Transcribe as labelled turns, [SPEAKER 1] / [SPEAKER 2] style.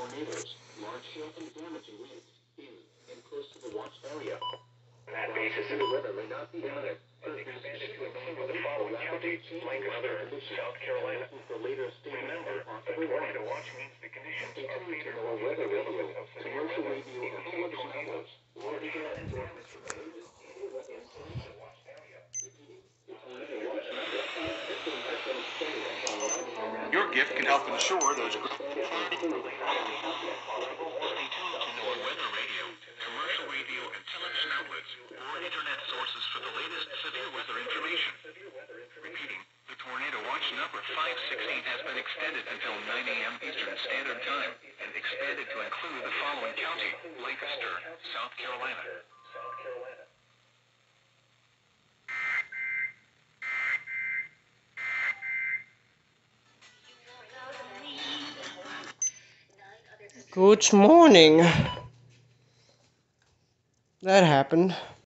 [SPEAKER 1] tornadoes, large hail and damaging winds in and close to the watch area.
[SPEAKER 2] On that basis,
[SPEAKER 1] severe weather may not be imminent.
[SPEAKER 2] has expanded to include the following counties: Lancaster, South Carolina. Remember, a tornado watch means the conditions are favorable for the development of severe
[SPEAKER 1] Commercial
[SPEAKER 2] weather,
[SPEAKER 1] radio and
[SPEAKER 2] including
[SPEAKER 1] television
[SPEAKER 2] tornadoes,
[SPEAKER 1] outlets
[SPEAKER 2] large
[SPEAKER 1] warning
[SPEAKER 2] hail and
[SPEAKER 1] against
[SPEAKER 2] damage related in the watch area.
[SPEAKER 3] Your gift can help ensure those
[SPEAKER 2] Stay tuned to NOAA weather radio, commercial radio and television outlets, or internet sources for the latest severe weather information. Repeating, the tornado watch number 516 has been extended until 9 a.m. Eastern Standard Time and expanded to include the following county: Lancaster, South Carolina.
[SPEAKER 4] Good morning. That happened.